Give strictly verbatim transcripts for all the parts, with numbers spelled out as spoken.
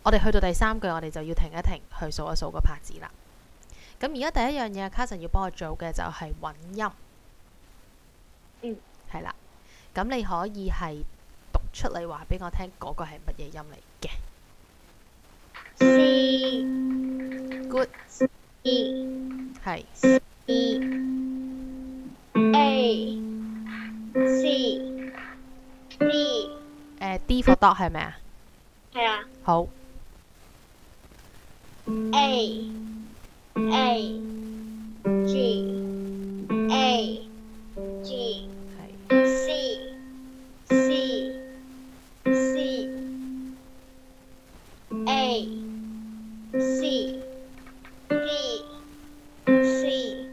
我哋去到第三句，我哋就要停一停，去數一數個拍子啦。咁而家第一樣嘢，Carson要幫我做嘅就係揾音。 嗯， 係啦。咁你可以係讀出嚟話俾我聽，嗰個係乜嘢音嚟嘅 C ？Good。 E 係 E A C D。 誒 D for dog 係咪啊？ 係啊。 好。 A A G A G 係 C C C A C D C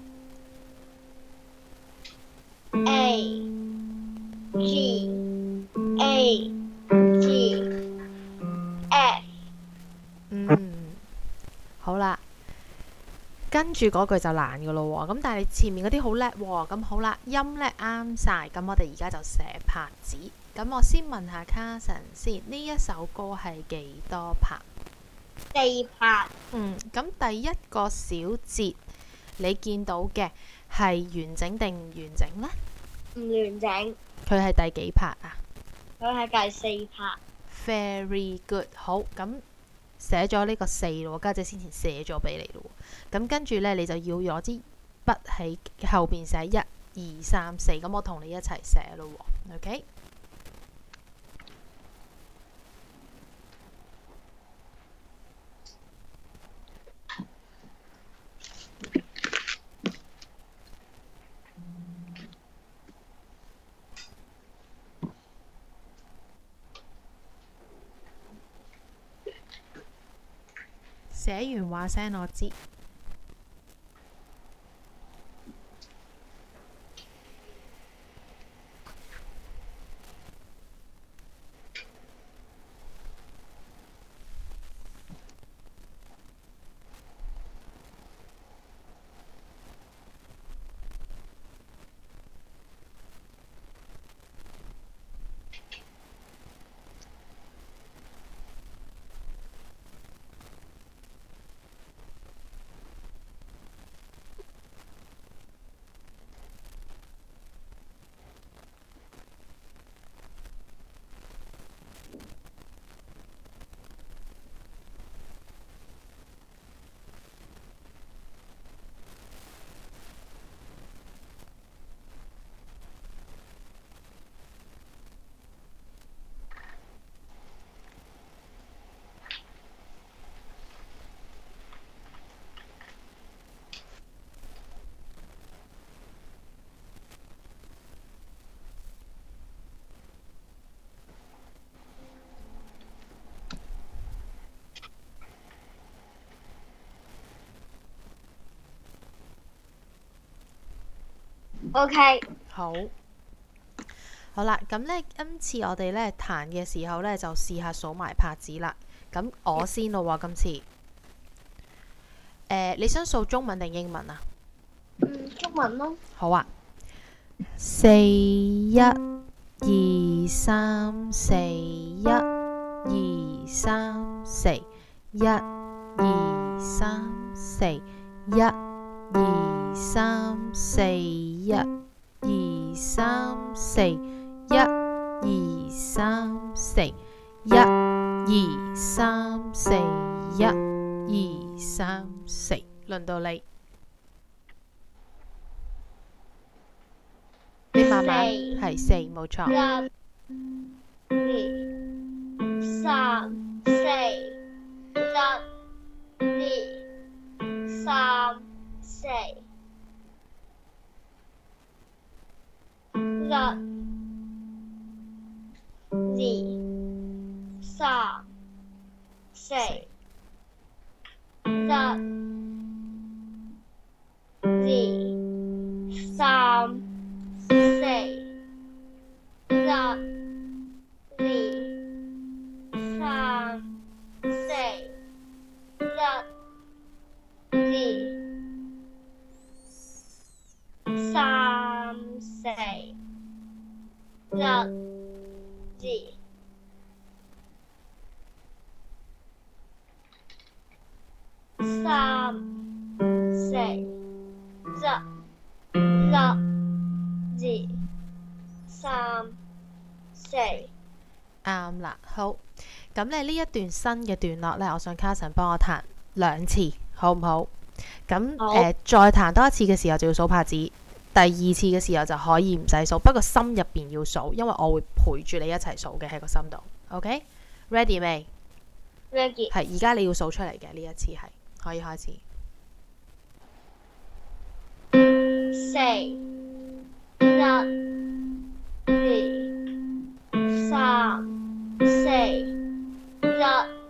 A G A G F。 嗯，好啦。跟住嗰句就難噶咯喎，咁但係你前面嗰啲好叻喎，咁好啦，音叻啱晒，咁我哋而家就寫拍子。咁我先問下 Carson 先，呢一首歌係幾多拍？ 四拍。 嗯，咁第一個小節你見到嘅係完整定唔完整呢？ 唔完整。 佢係第幾拍啊？ 佢係第四拍。 Very good， 好，咁寫咗呢個四咯，家姐先前寫咗俾你咯。咁跟住呢，你就要攞支筆喺後邊寫一二三四，咁我同你一齊寫咯喎 ，OK？寫完話聲我知。 OK。 好，好啦，咁呢，今次我哋呢彈嘅時候呢，就試下數埋拍子啦。咁我先咯喎，今次。誒，你想數中文定英文啊？ 嗯，中文咯。 好啊。四一二三四一二三四一二三四一二三四一二三四一二三四一二三四一二三四，輪到你。你慢慢係四，冇錯。 一、二、三、四，一、二、三、四，一、二、三、四，一、二、三。四一、二、三、四一、二、三、四一、二。 三四一一二三四。 啱啦，好。咁咧呢一段新嘅段落呢，我想卡神幫我彈兩次，好唔好？咁誒、呃、再彈多一次嘅時候就要數拍子，第二次嘅時候就可以唔使數，不過心入邊要數，因為我會陪住你一齊數嘅喺個心度。OK，ready 未 Ready。 係，而家你要數出嚟嘅呢一次係可以開始。 四一二三四。一、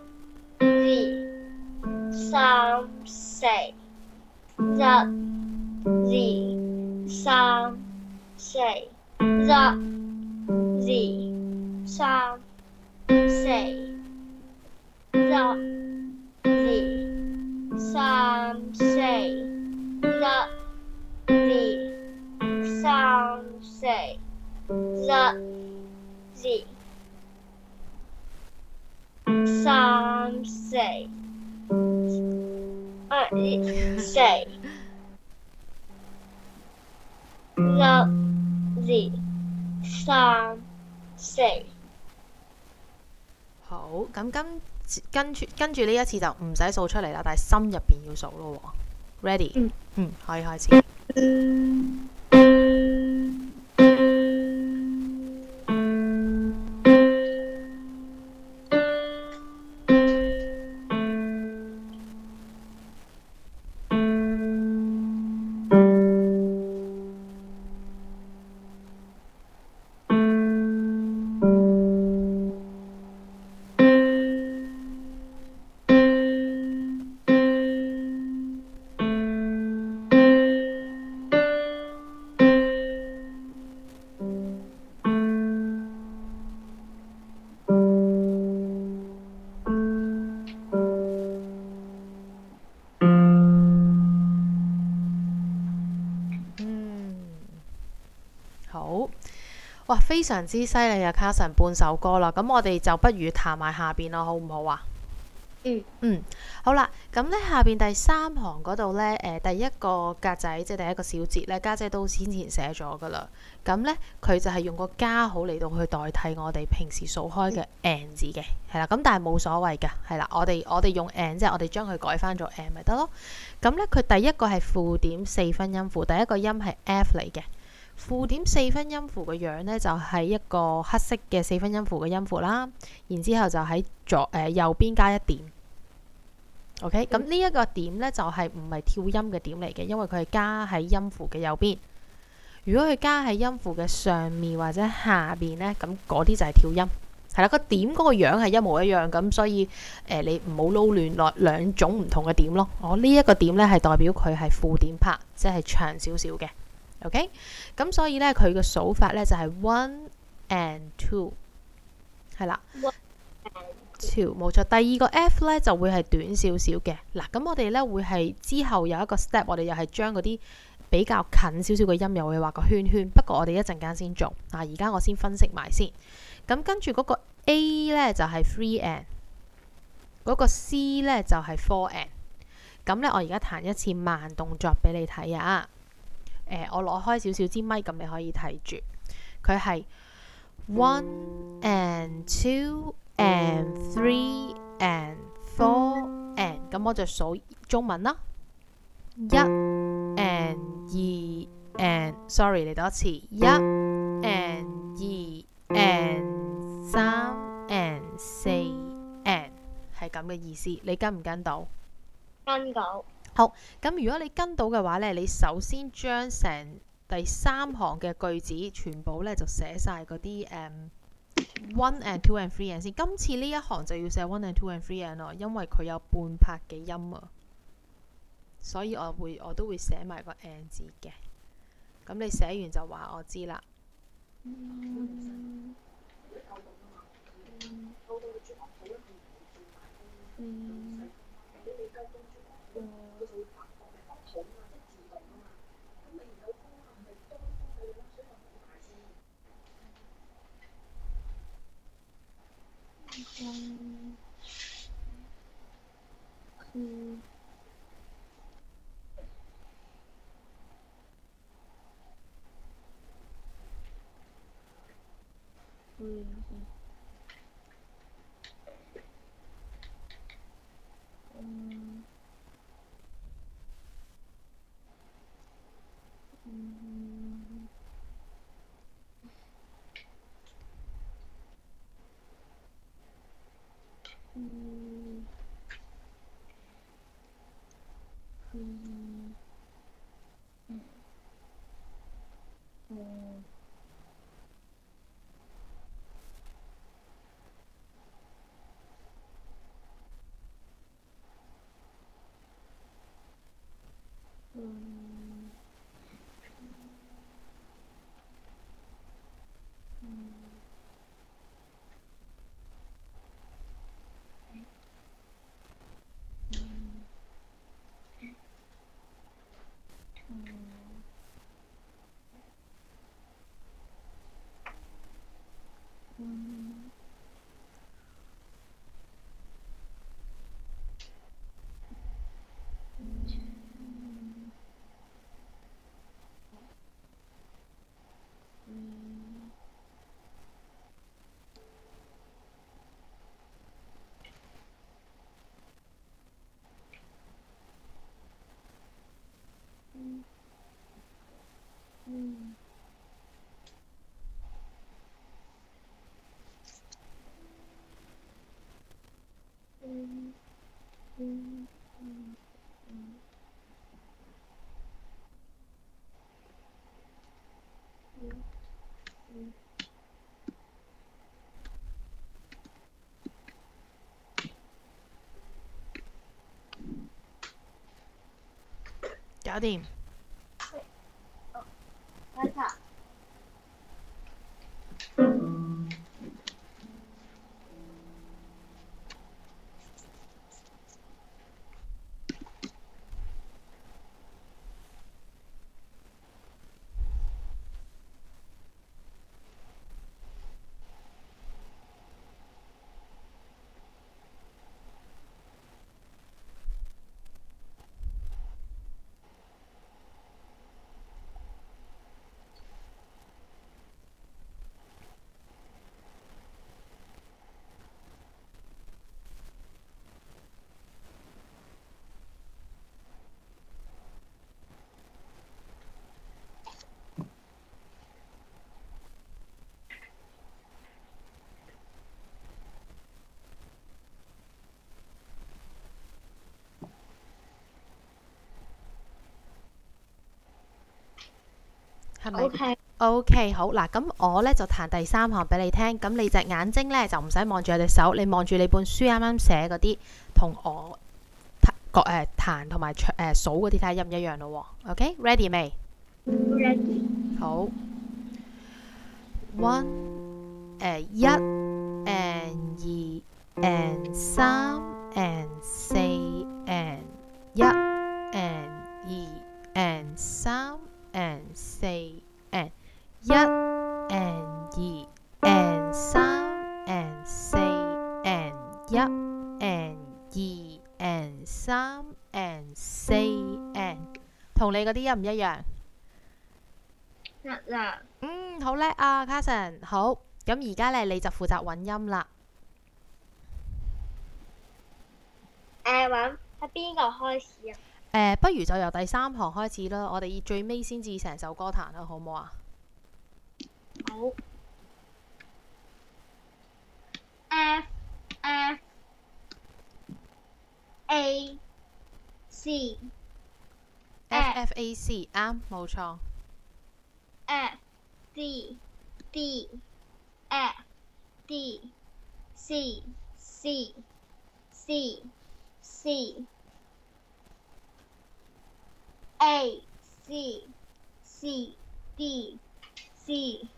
二、三、四，一、二、三、四，一、二、三、四，一、二、三、四，一、二、三、四，一、二。三四，二四，一二三四。 好，咁跟跟住跟住呢一次就唔使數出嚟啦，但係心入邊要數咯。Ready？ 嗯, 嗯，可以開始。哇，非常之犀利啊！卡神半首歌啦，咁我哋就不如彈埋下邊咯，好唔好啊？ 嗯嗯，好啦，咁呢下邊第三行嗰度呢，誒、呃、第一個格仔即係第一個小節呢，家姐都先前寫咗噶啦。咁呢，佢就係用個加號嚟到去代替我哋平時數開嘅 n 字嘅，係啦。咁但係冇所謂噶，係啦，我哋我哋用 n 即係我哋將佢改翻做 n 咪得咯。咁呢，佢第一個係負點四分音符，第一個音係 F 嚟嘅。負點四分音符嘅樣呢，就係、是、一個黑色嘅四分音符嘅音符啦，然之後就喺左誒、呃、右邊加一點。OK，咁呢一個點呢，就係唔係跳音嘅點嚟嘅，因為佢係加喺音符嘅右邊。如果佢加喺音符嘅上面或者下邊呢，咁嗰啲就係跳音。係啦，個點嗰個樣係一模一樣，咁所以誒、呃、你唔好撈亂落兩種唔同嘅點咯。我呢一個點呢，係代表佢係負點拍，即係長少少嘅。OK，咁所以咧佢嘅數法咧就係、是、one and two， 係啦 ，one and two 冇錯。第二個 F 咧就會係短少少嘅。嗱，咁我哋咧會係之後有一個 step，我哋又係將嗰啲比較近少少嘅音又會畫個圈圈。不過我哋一陣間先做，嗱而家我先分析埋先。咁跟住嗰個 A 咧就係、是、three and， 嗰個 C 咧就係、是、four and。咁咧我而家彈一次慢動作俾你睇啊！誒、呃，我攞開少少支咪，咁你可以睇住，佢係 one and two and three and four and， 咁我就數中文啦，一 and 二 and，sorry 嚟多一次，一 and 二 and 三 and 四 and， 係咁嘅意思，你跟唔跟到？ 跟到。 好，咁如果你跟到嘅話呢，你首先將成第三行嘅句子全部呢就寫晒嗰啲誒 one and two and three and 先。今次呢一行就要寫 one and two and three and 咯，因為佢有半拍嘅音啊，所以我會我都會寫埋個 and 字嘅。咁你寫完就話我知啦。嗯嗯嗯掂。 開頭。 係咪 OK， ？OK， 好嗱，咁我咧就彈第三行俾你聽，咁你隻眼睛咧就唔使望住我隻手，你望住你本書啱啱寫嗰啲，同我彈個誒彈同埋唱誒數嗰啲睇下一唔一樣咯喎。OK，ready 未？ ready。 好 ，one 誒一 and 二 and 三 and 四 and 一 and 二 and 三 and 四 and 一 and 二 and 三 and 四 and 一 and 二 and 三 and 四 and 同你嗰啲一唔一樣？ 得啦。 嗯，好叻啊 Carson。好，咁而家咧你就負責揾音啦。 誒揾喺邊個開始啊？ 誒，不如就由第三行開始啦，我哋最尾先至成首歌彈啦，好唔好啊？ 好。F F A C F F A C 啱，冇錯。 F D D F D C C C C A C C D C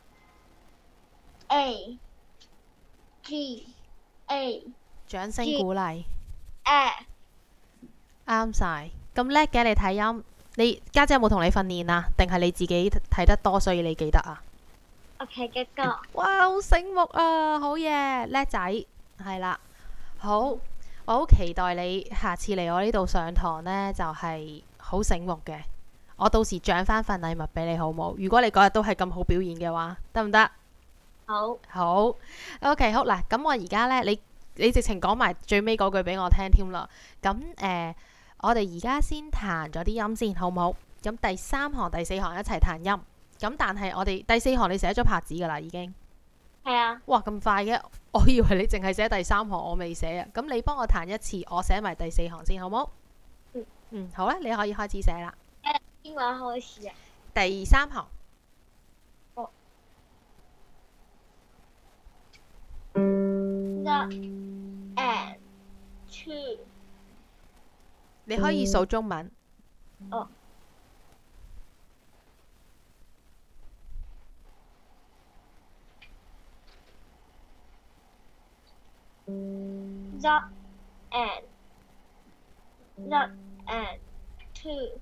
A G A 掌聲鼓勵， F 啱晒，咁叻嘅你睇音。你家姐有冇同你訓練啊？定係你自己睇得多所以你記得啊？ 我企嘅歌。 哇，好醒目啊！好嘢，叻仔，係啦。好，我好期待你下次嚟我呢度上堂呢，就係好醒目嘅。我到時獎翻份禮物俾你，好冇？如果你嗰日都係咁好表現嘅話，得唔得？ 好。 好 OK， 好嗱，咁我而家呢，你你直情講埋最尾嗰句俾我聽添啦。咁誒、呃，我哋而家先彈咗啲音先，好唔好？咁第三行、第四行一齊彈音。咁但係我哋第四行你寫咗拍子噶啦，已經。 係啊。 哇，咁快嘅！我以為你淨係寫第三行，我未寫啊。咁你幫我彈一次，我寫埋第四行先，好唔好？ 嗯。 嗯，好啦，你可以開始寫啦。 邊個開始啊？ 第三行。 哦。One and two。 你可以數中文。 哦。One and one and two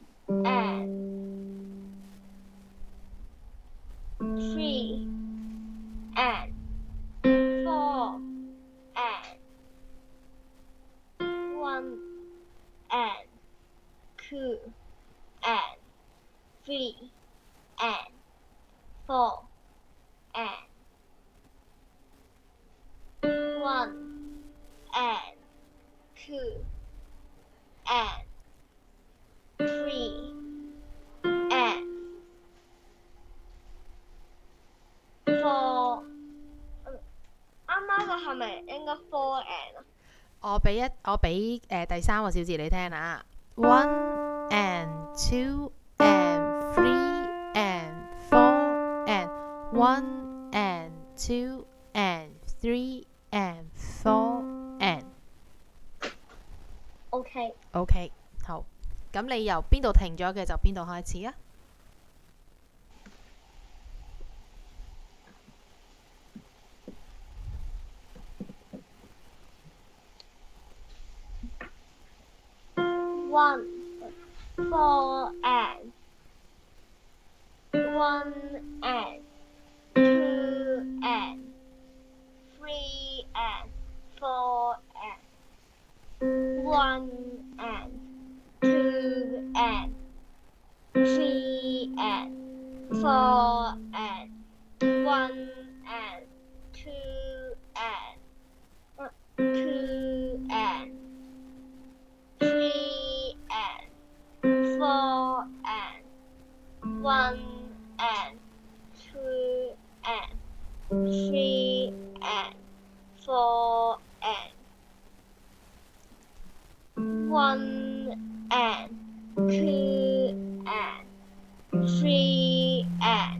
and three and four and one and two and three and four and one and two and three and four。啱啱個係咪應該 four and 啊？ 我俾一我俾誒、呃、第三個小字你聽啊。One and two and three and four and one and two and three and four and OK。 OK 好。 咁你由邊度停咗嘅就邊度開始啊。 One, four and one and two and three and four and one and two and three and four and one and two and uh, two and three and four and one and two and three and four and one and two and three and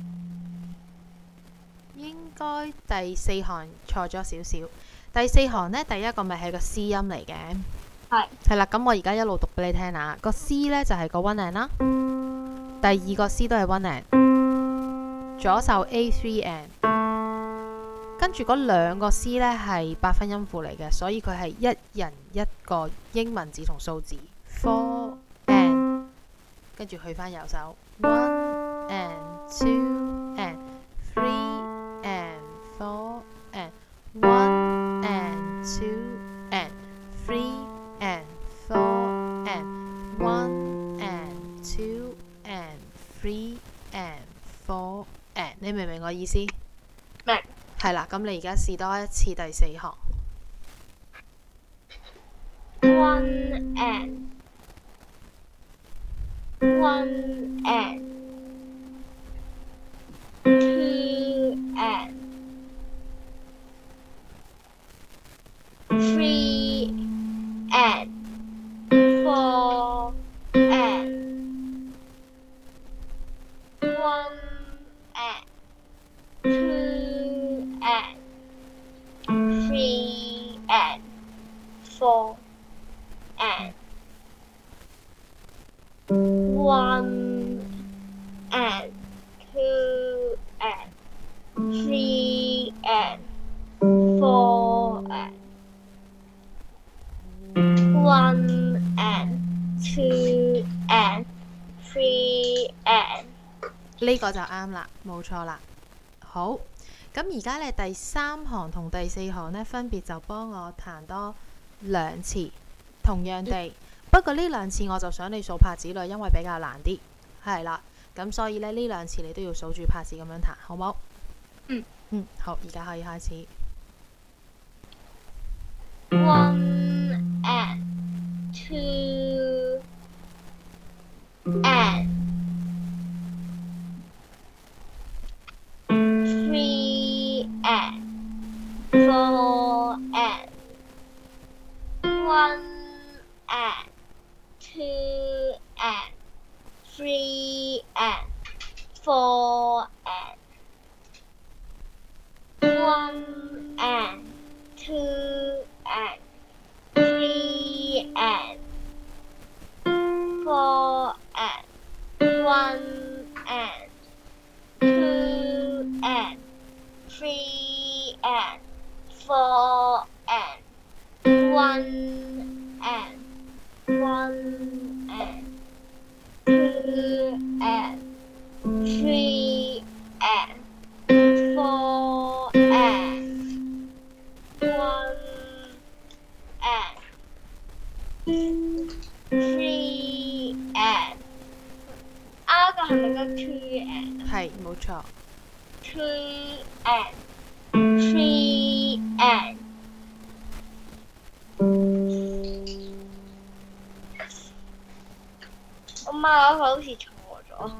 應該第四行錯咗少少。第四行呢，第一個咪係個 C 音嚟嘅。 係係啦，咁我而家一路讀俾你聽啊。個 C 呢就係、是、個 one and 啦，第二個 C 都係 one and， 左手 A three and， 跟住嗰兩個 C 呢係八分音符嚟嘅，所以佢係一人一個英文字同數字 four and， 跟住去返右手 one and two and three and four and one and two and three and four and one and two and three and four and， 你明唔明我意思？ 明。 係啦，咁你而家試多一次第四行。 One and one and two and three and four and one and two and three and four and one and two and three and four and one and two and three and 呢個就啱啦，冇錯啦。好，咁而家咧第三行同第四行呢，分別就幫我彈多兩次，同樣地。不過呢兩次我就想你數拍子啦，因為比較難啲，係啦。咁所以咧呢兩次你都要數住拍子咁樣彈，好冇？ 嗯嗯，好，而家可以開始。 One and two and three and four and one and two and three and four and one and two and three and four and one and two and three and four and one and one and two and three and four and one and three and 啱個係咪個 two and？ 係，冇錯。 two and three and我媽嗰個好似錯咗。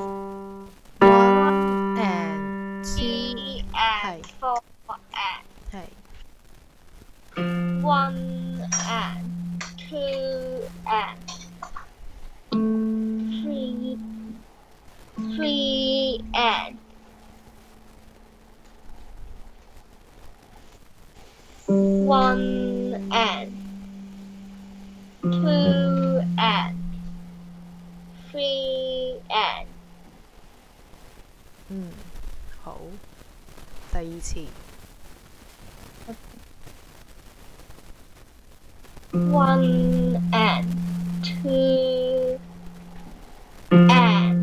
One and two Three and four and 係 one and two and three three and one and two and 次。 One and two and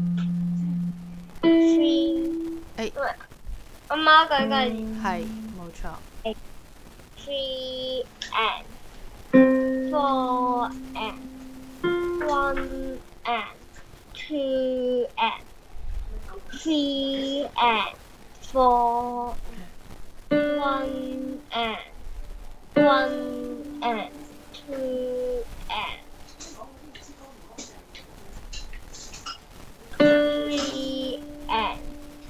three。 誒， 阿媽講緊係冇錯。 three and four and one and two and three and four one and one and two and three and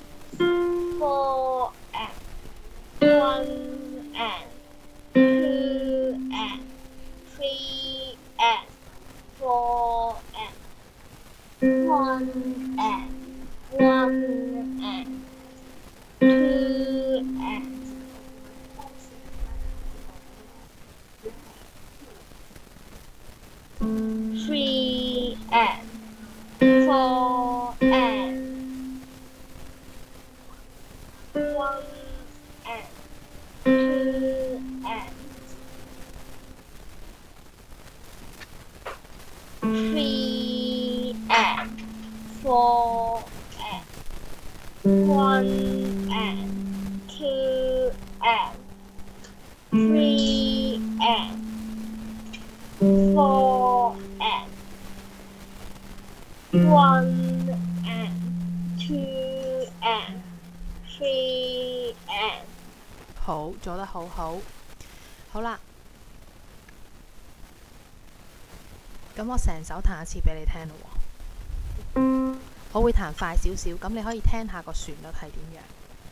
four and one and two and three and four and one and one and two and three and four and one and two and three and four and one and two and three and four and one and two and three and。 好，做得好好。好啦，咁我成首彈一次俾你聽咯喎。我會彈快少少，咁你可以聽下個旋律係點樣。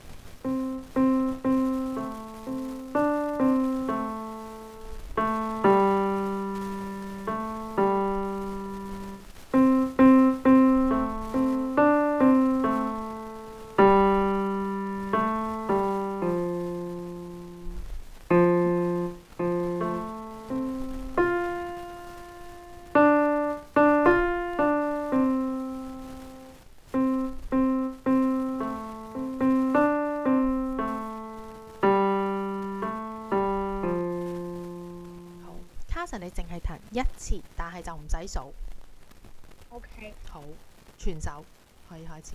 你淨係彈一次，但係就唔使數。 OK。 好，全首可以開始。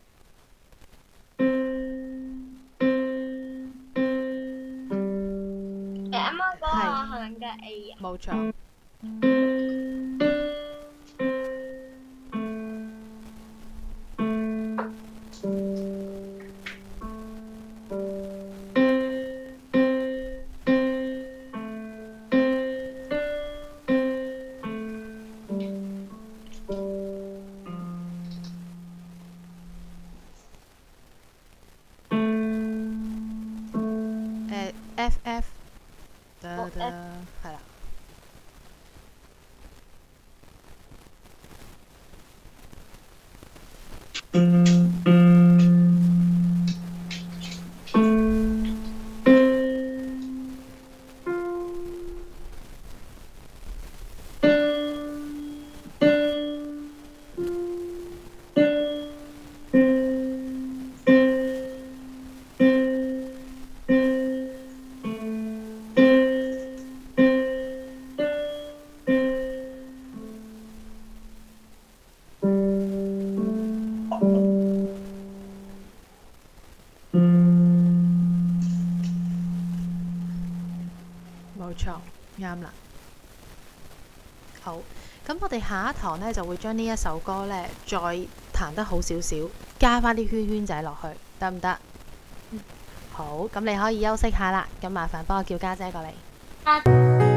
誒，啱啱嗰個係咪嘅 A 啊？ 冇錯。F F， 得得，係啦。冇錯，啱啦。好，咁我哋下一堂呢，就會將呢一首歌呢，再彈得好少少，加翻啲圈圈仔落去，得唔得？嗯。好，咁你可以休息下啦。咁麻煩幫我叫家姐過嚟。